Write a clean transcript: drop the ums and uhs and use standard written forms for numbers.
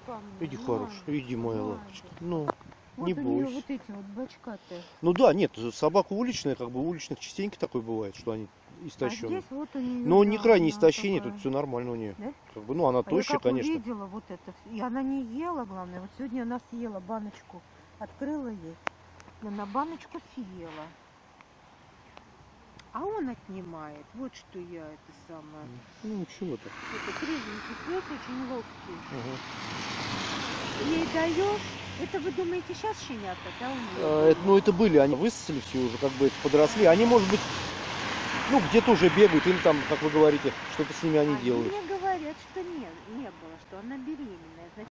ко мне. Иди, хорош, иди, моя лапочка. Ну, Вот не у нее бойся. вот эти вот бочка-то. Ну да, нет, собака уличная, как бы у уличных частенько такое бывает, что они А истощенные. здесь вот у нее. Но не крайне она истощение, такая. тут все нормально у нее. Да? Как бы, ну, она А я тощая, как конечно. увидела вот это, и она не ела, главное. Вот сегодня она съела баночку, открыла ей, и она баночку съела. А он отнимает. Вот что я это самое. Ну, чего-то. Это трезвенький пес, очень ловкий. Ага. Ей даешь. Это вы думаете сейчас щенята, да, у нее? Ну, это были, они высосали все уже, как бы подросли. Они, может быть, ну, где-то уже бегают, или там, как вы говорите, что-то с ними они делают. Мне говорят, что нет, не было, что она беременная.